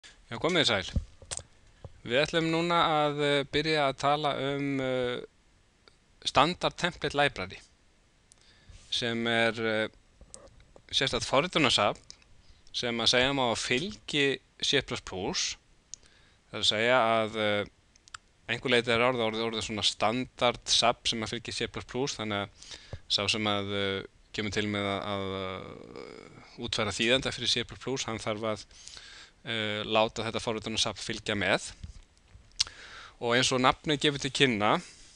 Já, komið þið sæl. Við ætlum núna að byrja að tala Standard Template Library sem sérstætt forritunarsafn sem að segja má að fylgi C++. Það er að segja að einhver leyti er orðið svona standard safn sem að fylgi C++, þannig að sá sem að kemur til með að útfæra þýðanda fyrir C++, hann þarf að láta þetta forritunarsafn fylgja með. Og eins og nafnið gefur til kynna,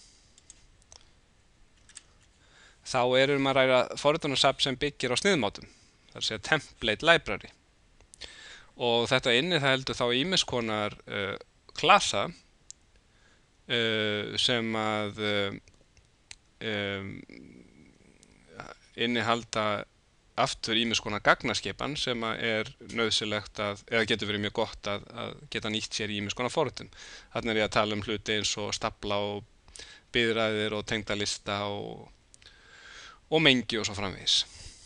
þá að ræða forritunarsafn sem byggir á sniðmátum, það er að segja template library. Og þetta inniheldur þá ýmiss konar klasa sem að innihalda aftur ýmiss konar gagnaskipan sem að nauðsynlegt eða getur verið mjög gott að geta nýtt sér í ýmiss konar forritun. Þarna ég að tala hluti eins og stafla og biðræðir og tengdalista og mengi og svo framvegis.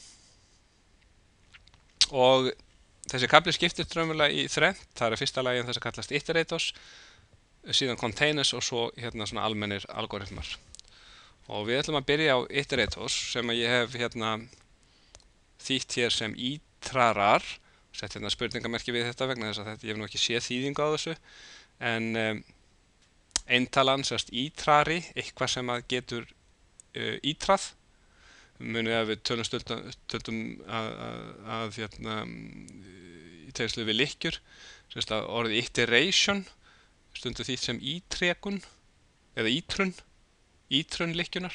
Og þessi kafli skiptist raunverulega í þrennt. Það fyrsta lagi þess að kallast iterators, síðan containers og svo hérna svona almennir algoritmar. Og við ætlum að byrja á iterators sem að ég hef hérna þýtt hér sem ítrarar, sett hérna spurningamerki við þetta vegna þess að ég hef nú ekki séð þýðingu á þessu, en eintalan sérst ítrari, eitthvað sem að getur ítrað. Munið að við tölum stundum að hérna í tengslu við lykkjur, sérst að orðið iteration stundum þýtt sem ítrekun eða ítrun lykkjunar.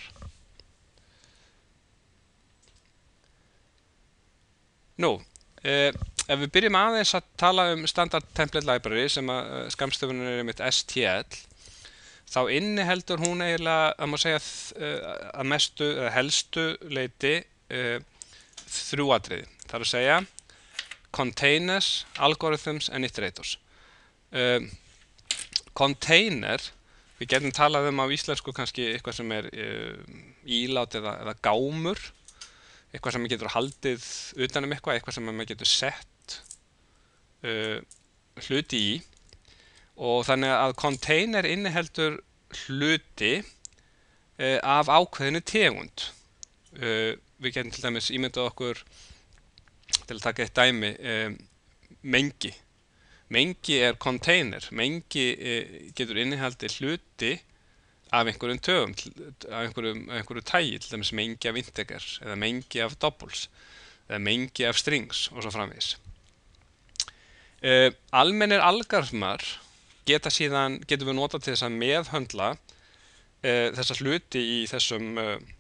Nú, ef við byrjum aðeins að tala Standard Template Library sem að skammstöfunin einmitt STL, þá inniheldur hún eiginlega, að má segja að mestu eða helstu leyti þrjú atriði. Það er að segja containers, algorithms and iterators. Container, við getum talað á íslensku kannski eitthvað sem ílát eða gámur, eitthvað sem maður getur haldið utan eitthvað sem maður getur sett hluti í. Og þannig að container inniheldur hluti af ákveðinu tegund. Við getum til dæmis ímyndað okkur, til að taka eitt dæmi, mengi. Mengi container. Mengi getur innihaldið hluti af einhverjum tögum, af einhverju tagi, til dæmis mengi af integers, eða mengi af doubles, eða mengi af strings og svo framvegis. Almennir algoritmar getum við notað til þess að meðhöndla þessa hluti í þessum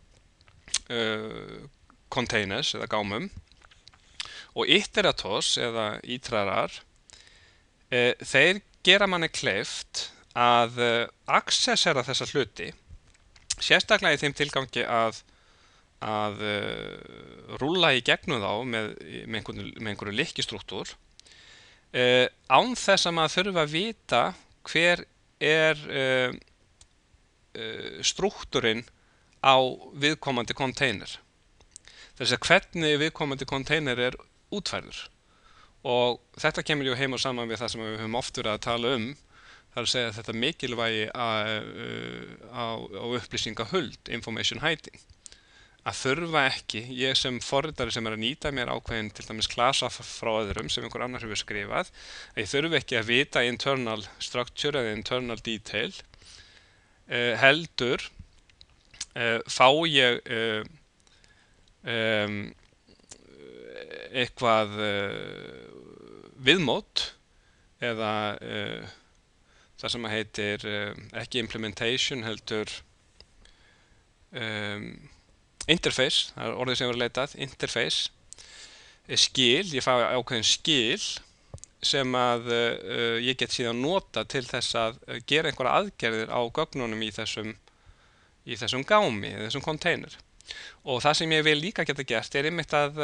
containers eða gámum, og iterators eða ítrarar, þeir gera manni kleift að accessera þessa hluti, sérstaklega í þeim tilgangi að rúlla í gegnum þá með einhverju lykkistruktúr, án þess að maður þurfa að vita hver struktúrinn á viðkomandi container. Þess að hvernig viðkomandi container útfærður. Og þetta kemur ju heim og saman við það sem við höfum oft verið að tala það er að segja þetta mikilvægi á upplýsingahuld, information hiding. Að þurfa ekki, ég sem forritari sem að nýta mér ákveðin til dæmis klasa frá öðrum sem einhver annar hefur skrifað, að ég þurfi ekki að vita internal structure eða internal detail, heldur fá ég eitthvað viðmót eða það sem heitir ekki implementation heldur interface, það er orðið sem var leitað, interface, skil, ég fá ákveðin skil sem að ég get síðan nota til þess að gera einhverja aðgerðir á gögnunum í þessum gámi, í þessum container. Og það sem ég vil líka geta gert einmitt að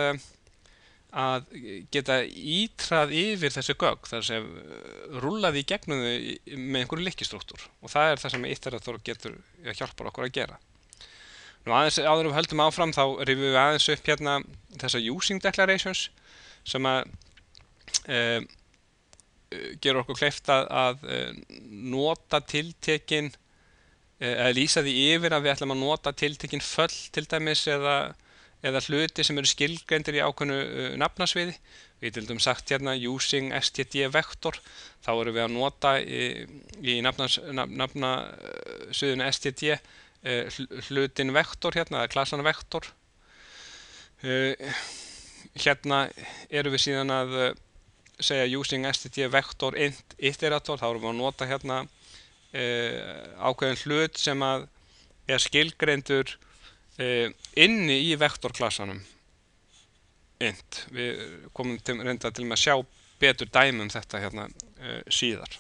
geta ítrað yfir þessi gögn, þar sem rúllaði í gegnum þau með einhverju lykkistruktúr, og það það sem iterator getur hjálpar okkur að gera. Nú aðeins áður við höldum áfram þá rifjum við aðeins upp hérna þessa using declarations sem að gerur okkur kleift að nota tiltekin eða lýsa því yfir að við ætlum að nota tiltekin föll til dæmis eða hluti sem eru skilgreindir í ákveðnu nafnasviði. Við til dæmis sagt hérna using std vektor, þá erum við að nota í nafnasviðinu std hlutin vektor hérna, eða klassan vektor. Hérna erum við síðan að segja using std vektor int iterator, þá erum við að nota hérna ákveðin hlut sem að er skilgreindur inni í vektorklassanum int. Við komum reynda til með að sjá betur dæmi þetta hérna síðar.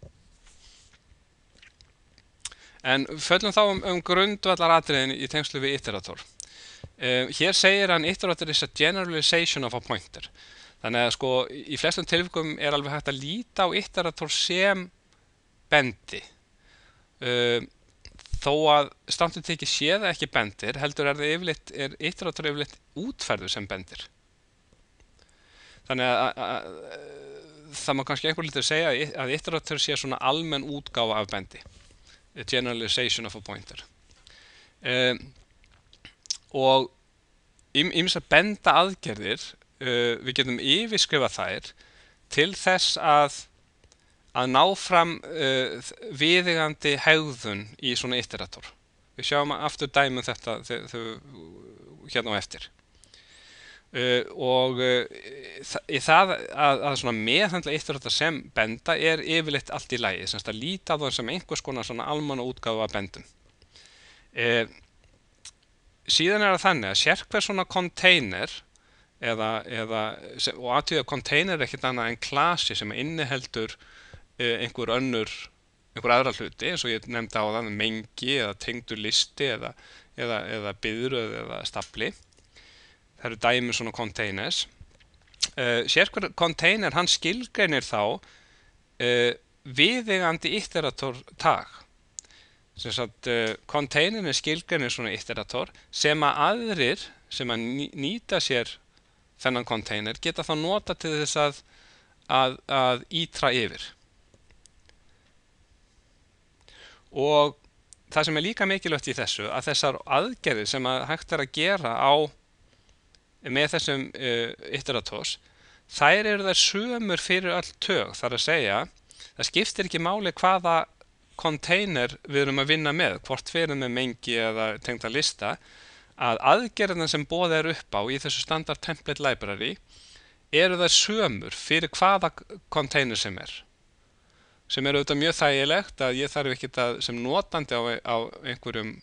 En föllum þá grundvallaratriðin í tengslu við iterator. Hér segir hann iterator is a generalization of a pointer. Þannig að sko í flestum tilvikum er alveg hægt að líta á iterator sem bendi. Þó að strammt til tekið sé það ekki bendir, heldur er iterator yfirleitt útfærður sem bendir. Þannig að það má kannski einhver litur segja að iterator sé svona almenn útgáfa af bendi. A generalization of a pointer. Og ýmsar benda aðgerðir, við getum yfirskrifað þær til þess að ná fram viðeigandi hegðun í svona iterator. Við sjáum aftur dæmi þetta hérna á eftir. Og það að svona meðhandla iterator sem benda er yfirleitt allt í lagi, semst að líta á það sem einhvers konar svona almanna útgáfa af bendum. Síðan er það þannig að sérhver svona container og aðtöða container er ekkert annað en klasi sem inniheldur einhver aðra hluti, eins og ég nefndi á það, mengi eða tengdur listi eða biðröð eða stafli. Það eru dæmi svona containers. Sérhver container, hann skilgreinir þá viðeigandi iterator tag. Sem sagt, containerin skilgreinir svona iterator sem að aðrir sem að nýta sér þennan container geta þá nota til þess að ítra yfir. Og það sem er líka mikilvægt í þessu, að þessar aðgerðir sem að hægt er að gera með þessum iterators, þær eru þær sömur fyrir öll tög. Það er að segja, það skiptir ekki máli hvaða container við erum að vinna með, hvort við erum með mengi eða tengda lista, að aðgerðina sem boðið er upp á í þessu standard template library eru þær sömur fyrir hvaða container sem er auðvitað mjög þægilegt, að ég þarf ekki sem notandi á einhverjum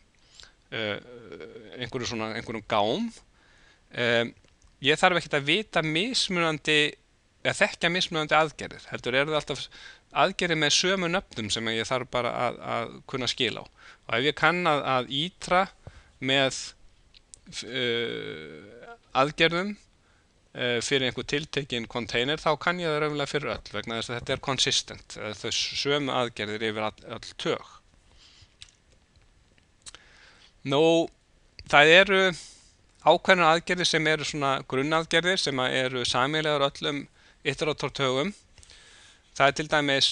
gám, ég þarf ekki að vita þekkja mismunandi aðgerðir, heldur eru það alltaf aðgerðir með sömu nöfnum sem ég þarf bara að kunna skila á. Og ef ég kann að ítra með aðgerðum fyrir einhver tiltekinn container, þá kann ég það raunverulega fyrir öll, vegna þess að þetta er consistent, þau sömu aðgerðir yfir öll tög. Nú, það eru ákveðnar aðgerðir sem eru svona grunnaðgerðir sem eru sameiginlegar öllum iterator tögum. Það er til dæmis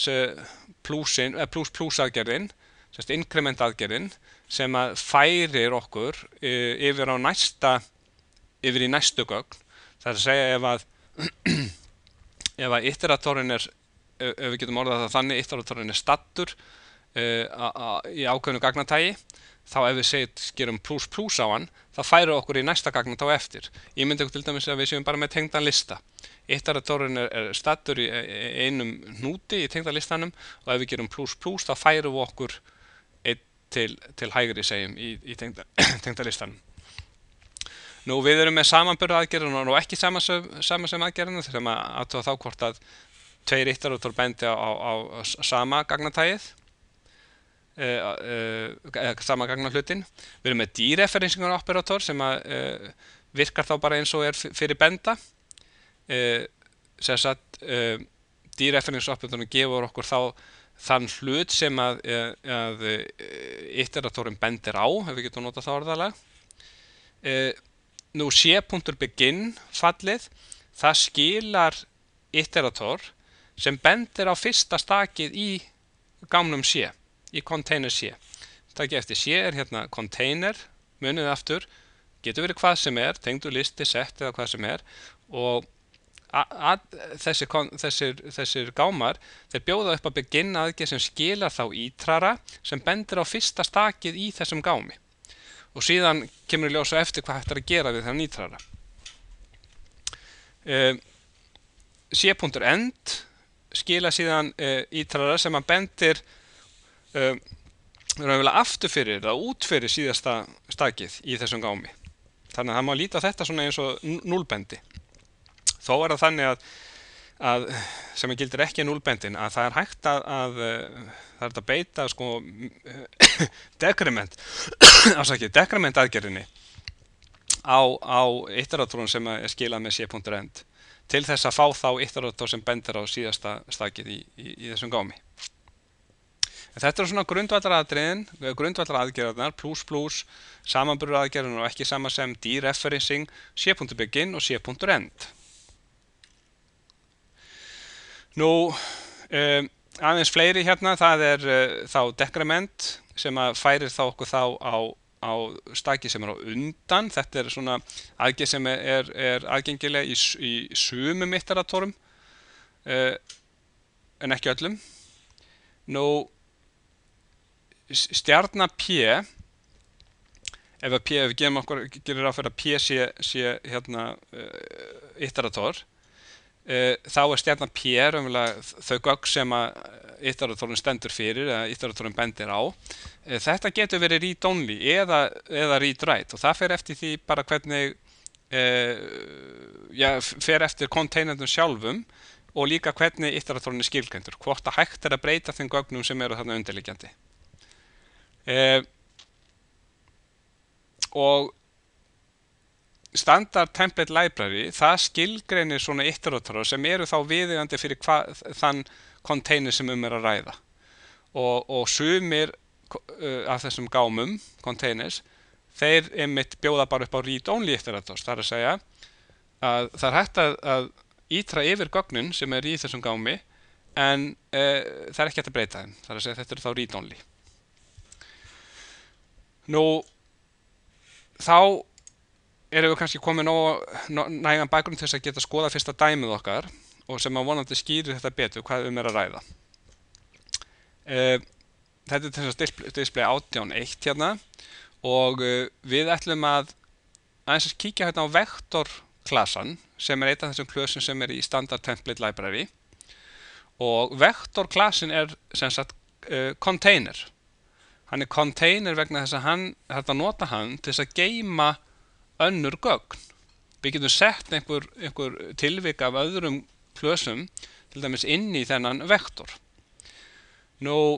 plus aðgerðin, increment aðgerðin, sem að færir okkur yfir í næstu gögn. Það er að segja ef að iteratorinn ef við getum orðað það þannig, iteratorinn er staddur í ákveðnu gagnatægi, þá ef við gerum plus á hann, þá færir okkur í næsta gagnatægi á eftir. Ég myndi okkur til dæmis að við séum bara með tengdan lista. Iteratorinn er staddur í einum hnúti í tengda listanum, og ef við gerum plus þá færum við okkur einn til hægri segjum í tengda listanum. Nú, við erum með samanburð aðgerðina og ekki sama sem aðgerðina, sem að athuga þá hvort að tveir iterator bendi á sama gagnatægið, sama gagnahlutin. Við erum með dereferencing operator sem að virkar þá bara eins og er fyrir benda. Dereferencing operatorinn gefur okkur þá þann hlut sem að iteratorinn bendir á, ef við getum notað það orðalag. Nú, c.begin fallið, það skilar iterator sem bendir á fyrsta stakið í gámnum C, í container C. Takið eftir C hérna container, munið aftur, getur verið hvað sem tengdur listi, set eða hvað sem og þessir gámar, þeir bjóða upp að begynna aðgerð sem skilar þá ítrara sem bendir á fyrsta stakið í þessum gámi. Og síðan kemur í ljós á eftir hvað hægt að gera við þann ítrara. C.end skila síðan ítrara sem að bendir raunverulega aftur fyrir eða út fyrir síðasta stakið í þessum gámi. Þannig að það má líta á þetta svona eins og núllbendi. Þó það þannig að sem gildir ekki núllbendin, að það hægt að það hægt að beita sko decrement decrement aðgerðinni á iteratorum sem skilað með C.end til þess að fá þá iterator sem bendir á síðasta stakið í þessum gámi. Þetta svona grundvallaratriðin, grundvallaraðgerðarnar, plus, samanburðaraðgerðarnar og ekki sama sem dereferencing, C.begin og C.end. Nú, aðeins fleiri hérna, það þá decrement sem að færir þá okkur þá á staki sem á undan. Þetta svona aðgerð sem aðgengileg í sumum iteratorum, en ekki öllum. Nú, stjarna P, ef við gerum ráð fyrir að P sé hérna iterator, þá stjarna P þau gögn sem að iteratorinn stendur fyrir eða iteratorinn bendir á. Þetta getur verið read only eða read write og það fer eftir því bara hvernig fer eftir containernum sjálfum og líka hvernig iteratorinn skilgreindur, hvort að hægt að breyta þeim gögnum sem eru þarna undirliggjandi. Og standard template library, það skilgreinir svona iteratorar sem eru þá viðeigandi fyrir þann container sem að ræða. Og sumir af þessum gámum, containers, þeir einmitt bjóða bara upp á read-only iterators. Það að segja að það hægt að ítra yfir gögnin sem í þessum gámi, en það ekki hægt að breyta þeim. Það að segja þetta þá read-only. Nú, þá erum við kannski komið nægan bakgrunn til þess að geta skoða fyrsta dæmið okkar og sem að vonandi skýrir þetta betur hvað að ræða. Þetta til þess að display 18.1 hérna og við ætlum að aðeins að kíkja hérna á vektorklassan sem einn af þessum klösum sem í standard template library og vektorklassin sem sagt container. Hann container vegna þess að þetta nota hann til þess að geyma önnur gögn. Við getum sett einhver tilvik af öðrum klösum til dæmis inn í þennan vektor. Nú,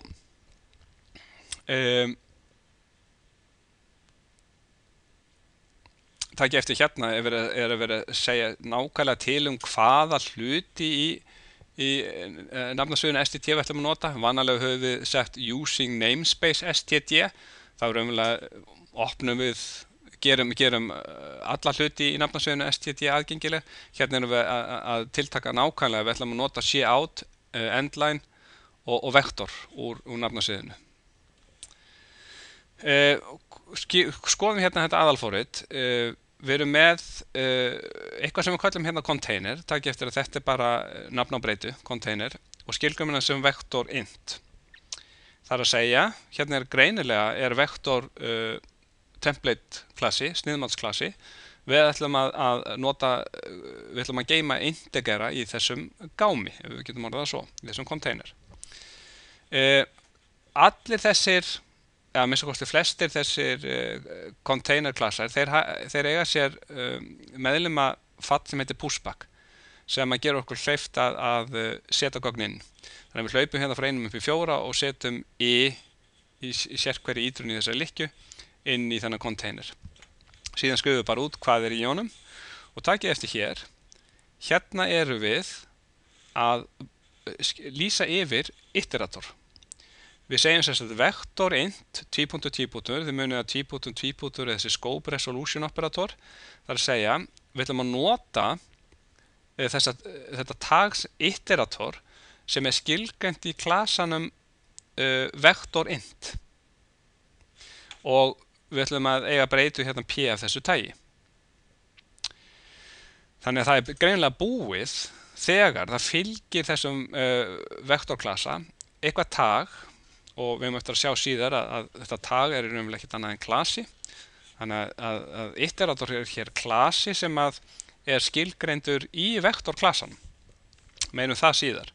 takk eftir hérna að vera að segja nákvæmlega til hvaða hluti í nafnasögunni STD við ætlum að nota. Vanalega höfum við sett using namespace STD. Þá opnum við gerum alla hluti í nafnasögunni STD aðgengileg. Hérna erum við að tiltaka nákvæmlega, við ætlum að nota cout, endline og vektor úr nafnasögunni. Skoðum hérna þetta aðalforrit. Við erum með eitthvað sem við kallum hérna container, takk eftir að þetta bara nafn á breytu, container, og skilgreinum sem vektor int. Það að segja, hérna greinilega vektor template klassi, sniðmatsklassi. Við ætlum að geyma integera í þessum gámi, ef við getum orðað það svo, í þessum container. Allir þessir, eða minnst kosti flestir þessir containerklassar, þeir eiga sér meðlima fatt sem heitir pushback, sem að gera okkur kleift að setja gögn inn. Þannig að við hlaupum hérna frá 1 upp í 4 og setjum í sérhverju ítrun í þessari lykkju inn í þennan container. Síðan skrifum við bara út hvað í honum og takið eftir hér. Hérna erum við að lýsa yfir iterator. Við segjum sem vektor int, tvípunktur, þið munið að tvípunktur er þessi scope resolution operator. Það að segja, við ætlum að nota þetta tags iterator sem skilgreint í klasanum vector int og við ætlum að eiga breytu hérna p af þessu tagi. Þannig að það er greinilega búið þegar það fylgir þessum vektorklasa eitthvað tag og við höfum eftir að sjá síðar að þetta tag er í raunverulega ekkert annað en klasi. Þannig að iterator er hér klasi sem að er skilgreindur í vektorklasan. Meinum það síðar.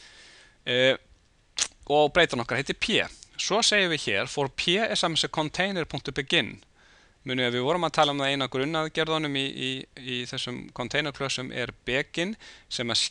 Og breytan okkar heitir p. Svo segjum við hér for p er saman sem container.begin. Munið að við vorum að tala um það eina grunnaðgerðunum í þessum containerklössum er begin sem að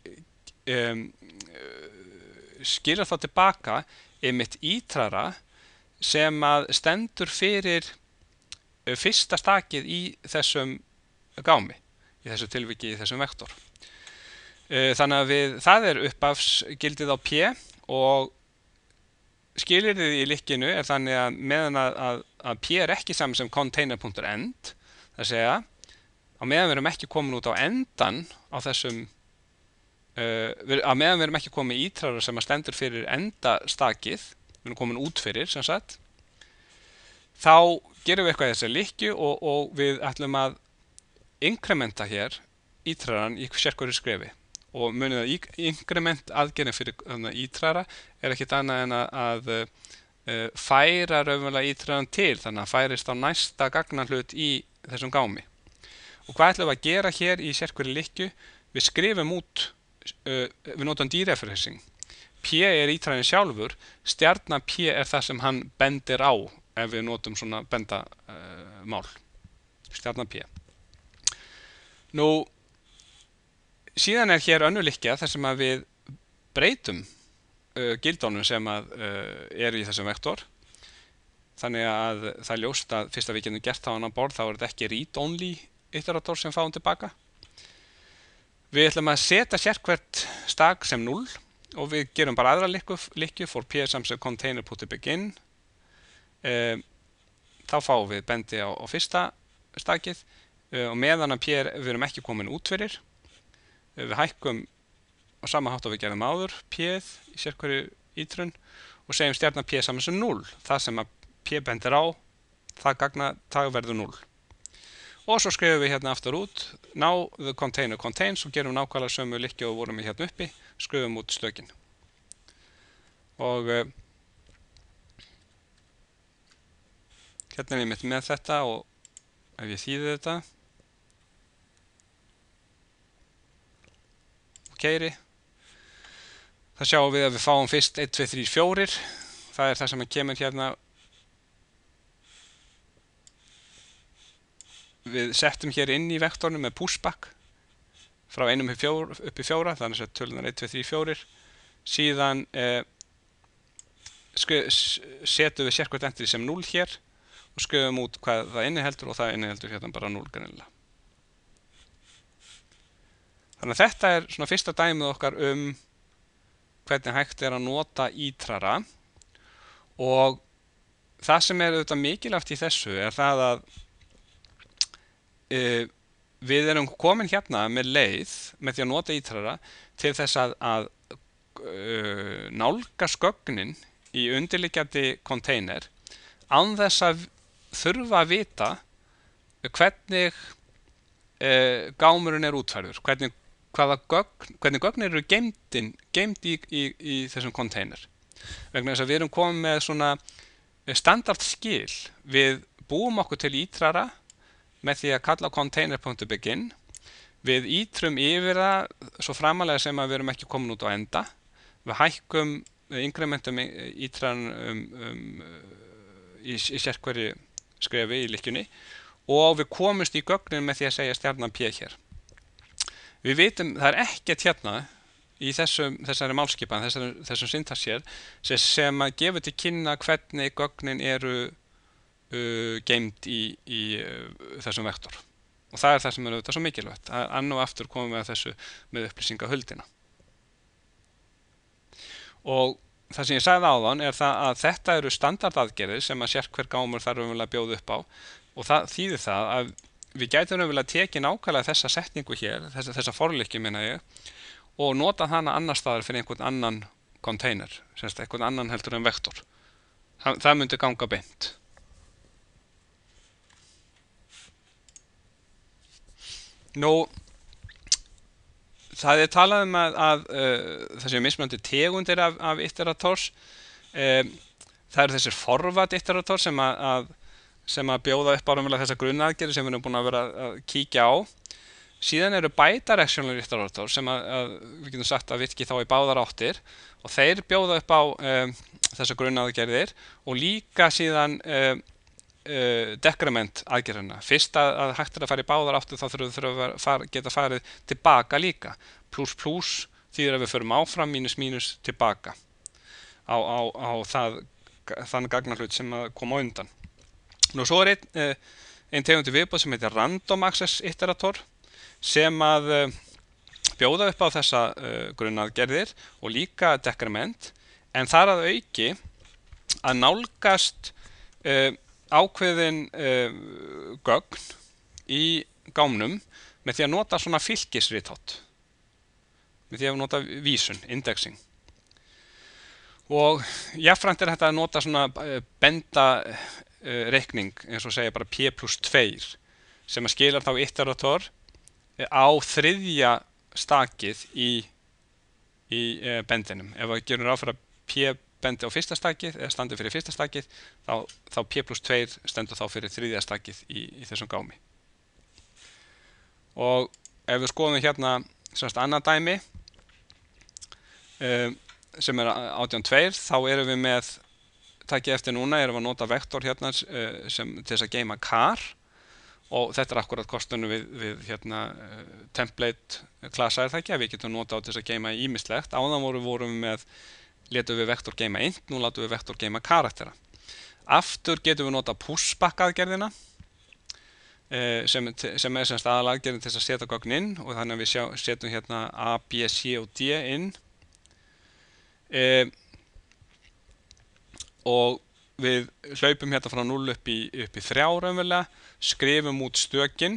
skilja þá tilbaka einmitt ítrara sem að stendur fyrir fyrsta stakið í þessum gámi, í þessu tilviki í þessum vektor. Þannig að það er upphafsgildið á p og skilyrðið í lykkinu er þannig að meðan að p er ekki saman sem container.end, það segja á meðan við erum ekki komin út á endan á þessum á meðan við erum ekki komin ítrarar sem að stendur fyrir endastakið, við erum komin út fyrir sem sagt, þá gerum við eitthvað í þessari lykju og við ætlum að inkrementa hér ítraran í sérhverju skrefi. Og munið að inkrement aðgerðin fyrir ítrara er ekkert annað en að færa raunverulega ítraran til, þannig að færist á næsta gagnahlut í þessum gámi. Og hvað ætlum við að gera hér í sérhverju lykju? Við skrifum út, við notum dereferencing. P er ítrarinn sjálfur, stjarna P er það sem hann bendir á ef við notum svona bendamál. Stjarna P. Nú, síðan er hér önnur lykkja þar sem að við breytum gildónum sem að eru í þessum vektor. Þannig að það er ljóst að fyrst að við getum gert það á annan borð þá er þetta ekki read-only iterator sem fáum tilbaka. Við ætlum að setja sérhvert stak sem 0 og við gerum bara aðra lykju for p saman sem container.begin. Þá fáum við bendi á fyrsta stakið og meðan að p við erum ekki komin út fyrir. Við hækkum á sama hátt og við gerum áður p-ið í sérhverju ítrun og segjum stjarna p saman sem 0. Það sem að p bendir á, það gagnatag verður 0. Og svo skrifum við hérna aftur út now the container contains og gerum nákvæmlega sömu lykju og vorum við hérna uppi, skrifum út stökin. Og hérna er ég mitt með þetta og ef ég þýði þetta keyri, það sjáum við að við fáum fyrst 1, 2, 3, 4, það er það sem kemur hérna, við settum hér inn í vektornum með pushback frá 1 upp í 4, þannig að tölunar 1, 2, 3, 4, síðan setjum við sérhvert entry sem 0 hér og skrifum út hvað það inniheldur og það inniheldur hérna bara 0 greinilega. Þannig að þetta er svona fyrsta dæmið okkar hvernig hægt er að nota ítrara og það sem er auðvitað mikilvægt í þessu er það að við erum komin hérna með leið með því að nota ítrara til þess að nálgast gögnin í undirliggjandi container án þess að þurfa að vita hvernig gámurinn er útfærður, hvernig gögn eru geymd í þessum container. Vegna þess að við erum komin með svona standardskil. Við búum okkur til ítrara með því að kalla container.begin. Við ítrum yfir það svo framalega sem að við erum ekki komin út á enda. Við hækkum, inkrementum ítraran í sérhverju skrefi í lykkjunni og við komumst í gögnin með því að segja stjarnan p hér. Við vitum, það er ekkert hérna í þessari málskipan, þessum syntax hér sem að gefa til kynna hvernig gögnin eru geymd í þessum vektor. Og það er það sem er auðvitað svo mikilvægt. Enn og aftur komum við að þessu með upplýsingahuldina. Og það sem ég sagði áðan er það að þetta eru standardaðgerðir sem að sérhver gámur þarf að bjóða upp á og það þýðir það að við gætum raunverulega tekið nákvæmlega þessa setningu hér, þessa forlykju meina ég, og nota hana annar staðar fyrir einhvern annan container, semst einhvern annan heldur en vektor. Það myndi ganga beint. Nú, það talað að það séu mismunandi tegundir af iterators. Það eru þessir forward iterators sem að bjóða upp áraunverulega þessa grunnaðgerðir sem við erum búin að vera að kíkja á. Síðan eru bidirectional iterators sem að við getum sagt að virki þá í báðar áttir og þeir bjóða upp á þessa grunnaðgerðir og líka síðan decrement aðgerðina. Fyrst að hægt að fara í báðar áttir þá þurfum við að geta farið tilbaka líka. Plus plus þýðir að við förum áfram, mínus mínus tilbaka á þann gagnahlut sem að koma undan. Nú svo ein tegundi viðbót sem heitir random access iterator sem að bjóða upp á þessa grunnaðgerðir og líka decrement, en þar að auki að nálgast ákveðin gögn í gámnum með því að nota svona fylkisrithátt, með því að nota vísun, indexing. Og jafnframt þetta að nota svona benda reikning, eins og segja bara p plus 2 sem að skilar þá iterator á þriðja stakið í bendinum. Ef við gerum ráð fyrir að p bendi á fyrsta stakið eða standi fyrir fyrsta stakið, þá p plus 2 stendur þá fyrir þriðja stakið í þessum gámi. Og ef við skoðum hérna semst annað dæmi sem 18.2, þá erum við með, takið eftir núna, erum við að nota vektor hérna sem til þess að geyma char, og þetta akkurat kostunum við hérna template klassa það ekki, að við getum nota á til þess að geyma ýmislegt. Áðan vorum við letum við vektor geyma int, nú látum við vektor geyma karaktera. Aftur getum við nota pushback aðgerðina sem semst aðalaðgerðin til þess að setja gögn inn, og þannig að við setjum hérna A, B, C og D inn. Og við hlaupum hérna frá 0 upp í 3 raunverulega, skrifum út stökin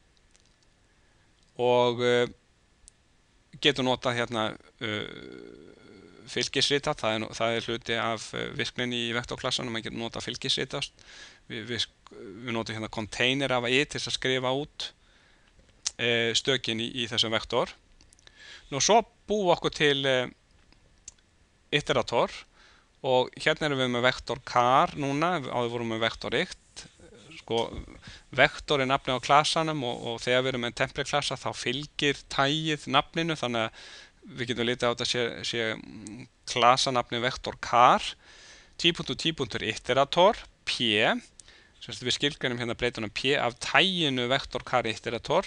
og getum notað hérna fylgisritað, það er hluti af virkninni í vektorklassanum, maður getur notað fylgisritað. Við notum hérna container af i til að skrifa út stökin í þessum vektor. Nú svo búum við okkur til iterator, og hérna erum við með vektor char núna, áður vorum við vektor ikt. Vektor er nafnið á klassanum og þegar við erum með template klassa þá fylgir tagið nafninu, þannig að við getum litið á þetta sé klassanafni vektor char, iterator, p, sem við skilgreinum hérna breytunum p af taginu vektor char iterator,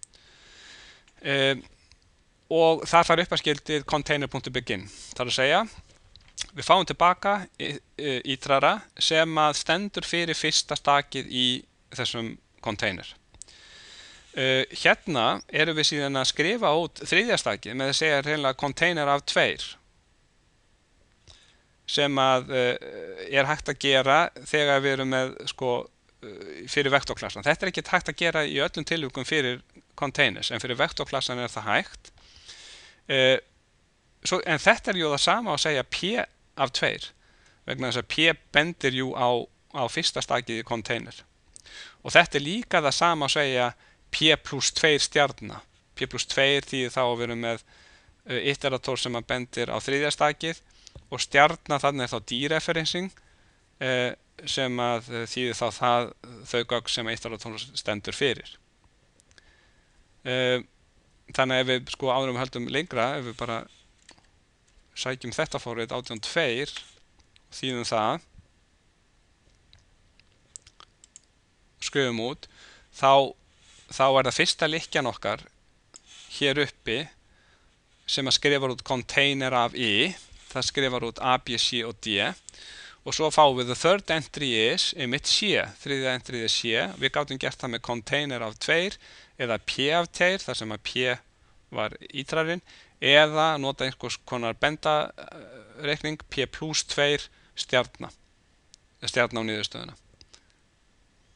og það fær upp að skildið container.begin. Það er að segja, við fáum tilbaka ítrara sem að stendur fyrir fyrsta stakið í þessum container. Hérna erum við síðan að skrifa út þriðja stakið með að segja reynilega container af 2 sem að er hægt að gera þegar við erum með fyrir vektorklassan. Þetta er ekki hægt að gera í öllum tilvikum fyrir containers, en fyrir vektorklassan er það hægt. En þetta er jú það sama að segja p af 2, vegna þess að p bendir jú á fyrsta stakið í container. Og þetta er líka það sama að segja p plus 2 stjarna. P plus 2 þýðir þá að við erum með iterator sem að bendir á þriðja stakið, og stjarna þannig er þá dereferencing sem að þýðir þá þau gögn sem iterator stendur fyrir. Þannig ef við áður höldum lengra, ef við bara sækjum þetta forrit 18.2 þýðum það, skrifum út, þá er það fyrsta lykkjan okkar hér uppi sem að skrifar út container af i, það skrifar út A, B, C og D, og svo fáum við the third entry is einmitt C, þriðja entry er C. Við gátum gert það með container af 2 eða p af 2, þar sem að p var ítrarinn, eða nota einhvers konar bendareikning p plus 2 stjarna á niðurstöðuna.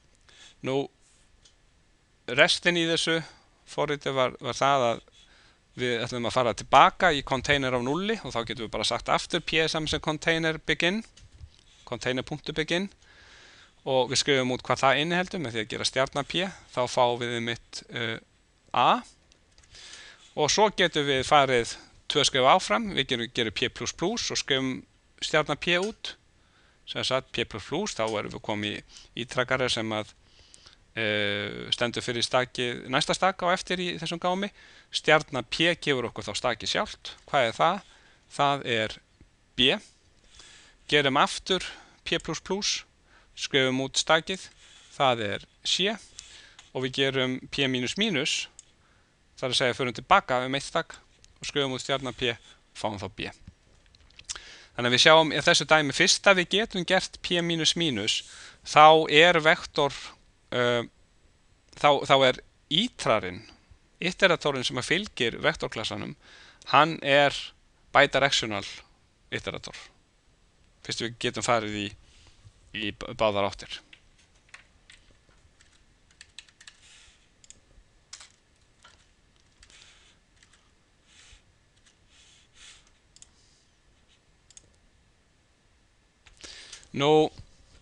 Nú, restin í þessu forriti var það að við ætlum að fara tilbaka í container af 0 og þá getum við bara sagt aftur p er saman sem container begin, container.begin og við skrifum út hvað það inniheldur með því að gera stjarna p, þá fáum við mitt a og svo getum við farið 2 skrif áfram, við gerum p++ og skrifum stjarna p út, sem sagt p++, þá erum við komið í ítrakari sem að stendur fyrir næsta stak á eftir í þessum gámi. Stjarna p gefur okkur þá stakið sjálft. Hvað er það? Það er b. Gerum aftur p++, skrifum út stakið, það er c og við gerum p-, það er að segja förum tilbaka eitt stak og skrifum út stjarna p og fáum þá b. Þannig að við sjáum í þessu dæmi fyrst að við getum gert p-, þá er vektor þá er iteratorinn sem að fylgir vektorklassanum, hann er bidirectional iterator. Fyrst við getum farið í báðar áttir. Nú,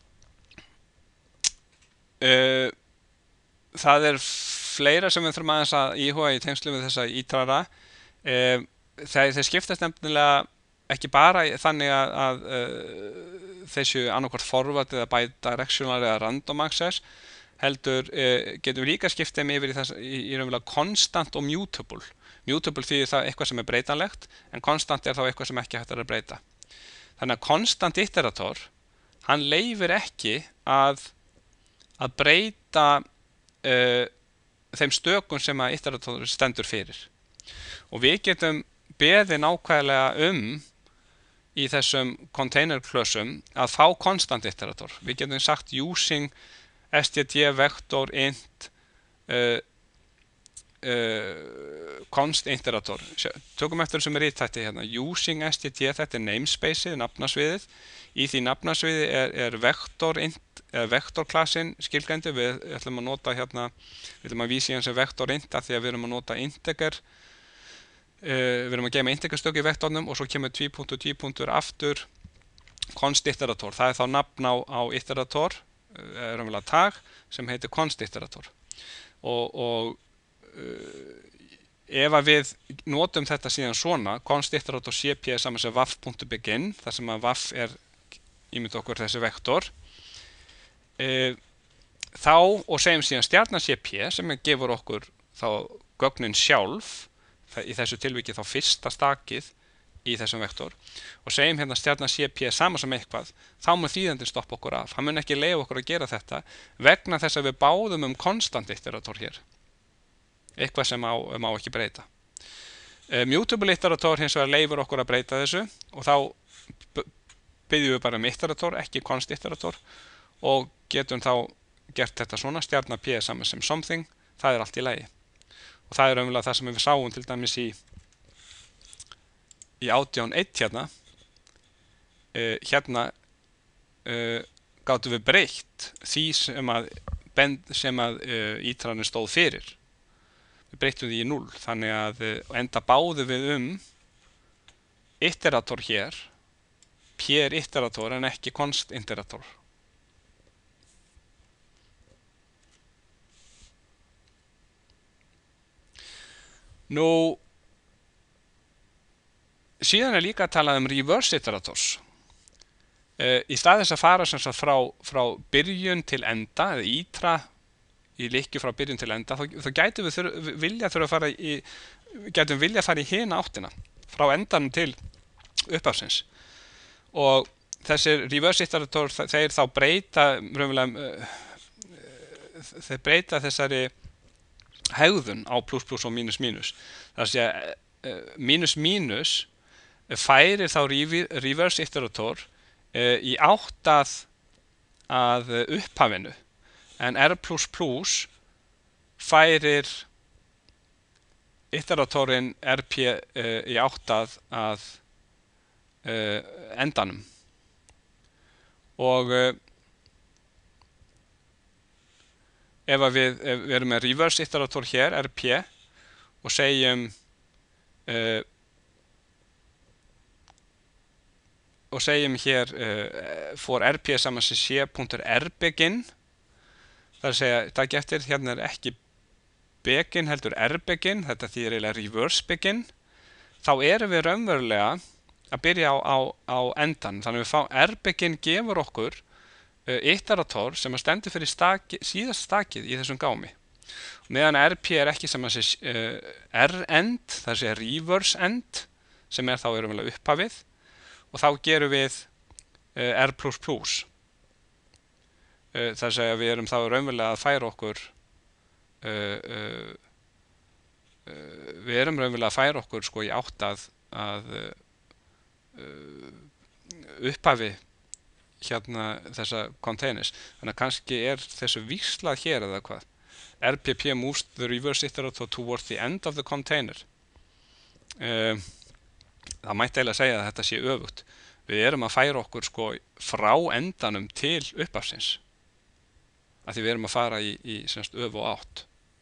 það er fleira sem við þurfum aðeins að íhuga í tengslu við þessa ítrara. Þeir skiptast nefnilega ekki bara þannig að þessu annarkvort forward eða bidirectional eða random access, heldur getum við líka skipt þeim yfir í raunverulega constant og mutable. Mutable þýðir það eitthvað sem er breytanlegt, en constant er þá eitthvað sem ekki hægt að breyta. Þannig að constant iterator, hann leyfir ekki að breyta þeim stökum sem að iterator stendur fyrir. Og við getum beðið nákvæmlega í þessum container klössum að fá constant iterator. Við getum sagt using std vector int const iterator. Tökum eftir sem er ítætti hérna. Using std, þetta er namespaceið, nafnasviðið. Í því nafnasviði er vector int eða vektorklassin skilgreindur. Við ætlum að nota hérna, við ætlum að vísa í hans vektor int af því að við erum að nota integer, við erum að geyma integerstöku í vektornum og svo kemur tvípunktur aftur const iterator. Það er þá nafn á iterator, raunverulega tag sem heitir const iterator. Og ef að við notum þetta síðan svona, const iterator cp er saman sem waf.begin, þar sem að waf er ímynd okkur þessi vektor, þá og segjum síðan stjarna cp sem gefur okkur þá gögnin sjálf, í þessu tilviki þá fyrsta stakið í þessum vektor, og segjum hérna stjarna cp sama sem eitthvað, þá mun þýðandinn stoppa okkur af. Hann mun ekki leyfa okkur að gera þetta vegna þess að við báðum constant iterator hér, eitthvað sem má ekki breyta. Mutable iterator hins vegar leyfir okkur að breyta þessu og þá byggjum við bara iterator, ekki const iterator, og getum þá gert þetta svona, stjarna p saman sem something, það er allt í lagi. Og það er raunverulega það sem við sáum til dæmis í 18.1 hérna. Hérna gátum við breytt því sem að ítranin stóð fyrir. Við breyttum því í 0, þannig að enda báðum við iterator hér, p er iterator en ekki const iterator. Nú, síðan er líka að tala reverse iterators. Í stað þess að fara sem sagt frá byrjun til enda, eða ítra í lykkju frá byrjun til enda, þá gætum við vilja fara í hina áttina, frá endanum til upphafsins. Og þessir reverse iterators, þeir þá breyta þeir breyta þessari hegðun á plus plus og mínus mínus. Það er að segja mínus mínus færir þá reverse iterator í átt að upphafinu, en r++ færir iteratorinn rp í átt að endanum. Og ef við erum með reverse iterator hér, rp, og segjum uh, og segjum hér for rp saman sem c.rbegin, það að segja, takk eftir, hérna ekki begin heldur rbegin, þetta þýðir eiginlega reverse begin, þá erum við raunverulega að byrja á endan, þannig að við fáum rbegin gefur okkur iterator sem að stendur fyrir síðast stakið í þessum gámi, meðan rp ekki sem að sé r-end, það að segja reverse end, sem þá raunverulega upphafið, og þá gerum við r++. Það að segja við erum þá raunverulega að færa okkur við erum raunverulega að færa okkur sko í átt að upphafi hérna þessa containers, þannig að kannski þessu víxlað hér eða hvað. RPP moves the reverse iterator towards the end of the container. Það mætti eiginlega segja að þetta sé öfugt. Við erum að færa okkur sko frá endanum til upphafsins, af því við erum að fara í semst öfu og átt.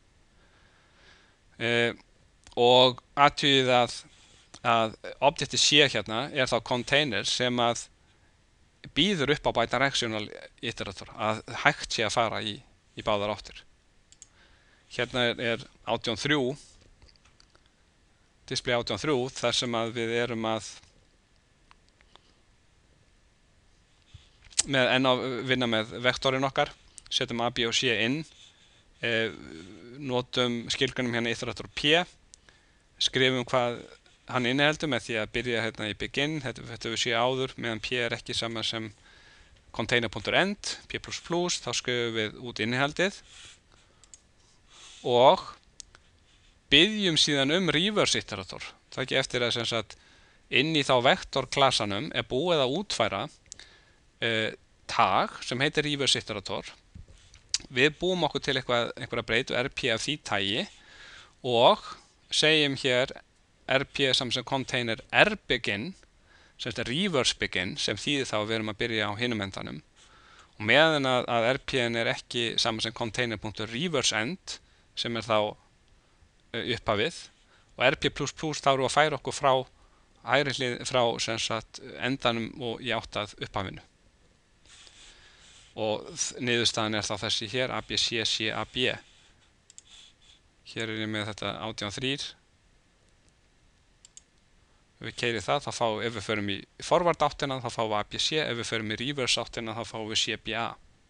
Og athugið að objectið C hérna þá container sem að býður upp á bidirectional iterator, að hægt sé að fara í báðar áttir. Hérna 18.3 display 18.3 þar sem að við erum að vinna með vektorinn okkar, setjum A, B og C inn, notum skilgreinum hérna iterator P, skrifum hvað hann inniheldur með því að byrja hérna í begin, þetta við séu áður, meðan P ekki sama sem container.end, P++, þá skrifum við út innihaldið og byggjum síðan reverse iterator. Það ekki eftir að sem sagt inn í þá vektorklasanum búið að útfæra tag sem heitir reverse iterator. Við búum okkur til einhverja breytu rp af því tagi og segjum hér rp saman sem container rbegin, sem þetta reverse begin, sem þýðir þá að við erum að byrja á hinum endanum, og meðan að rp-in ekki saman sem container.reverseEnd, sem þá upphafið, og rp++ þá erum við að færa okkur frá hægri hlið frá sem sagt endanum og í átt að upphafinu. Og niðurstaðan þá þessi hér, ABC, CAB. Hér ég með þetta 18.3. Ef við keyrum það, þá fáum við, ef við förum í forward áttina, þá fáum við ABC, ef við förum í reverse áttina, þá fáum við CBA.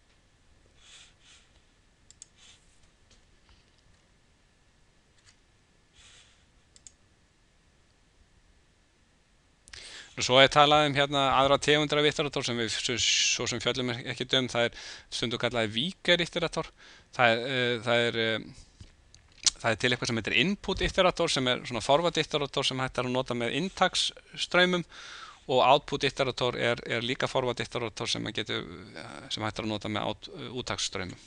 Svo talað hérna aðra tegundir af iterator sem við svo sem fjöllum ekki það stundum kallaði weaker iterator. Það er til eitthvað sem heitir input iterator sem svona forward iterator sem hægt að nota með inntaksstraumum, og output iterator líka forward iterator sem hægt að nota með úttaksstraumum.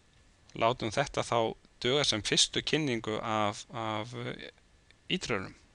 Látum þetta þá duga sem fyrstu kynningu af ítrörunum.